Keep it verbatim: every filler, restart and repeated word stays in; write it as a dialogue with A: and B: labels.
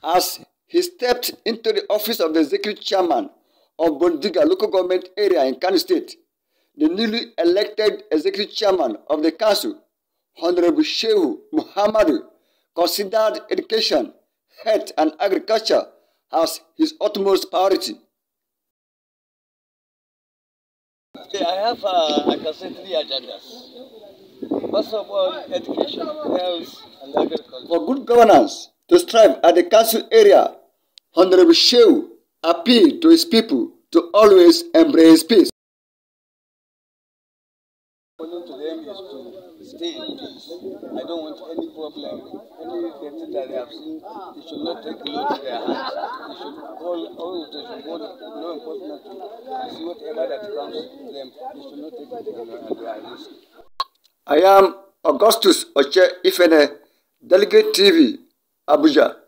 A: As he stepped into the office of the executive chairman of Bondiga local government area in Kano State, the newly elected executive chairman of the council, Honorable Shehu Muhammadu, considered education, health, and agriculture as his utmost priority.
B: I have, uh, I can say, three agendas. First of all, education, health, and agriculture.
A: For good governance to strive at the council area, Honorable Shehu appealed to his people to always embrace peace.
B: According to them is to stay in peace. I don't want any problem. Anything that they have seen, they should not take the law to their hands. They should call, or they should call law enforcement to see whatever that comes to them. They should not take it at their risk.
A: I am Augustus Oche Ifene, Delegate T V, Abuja.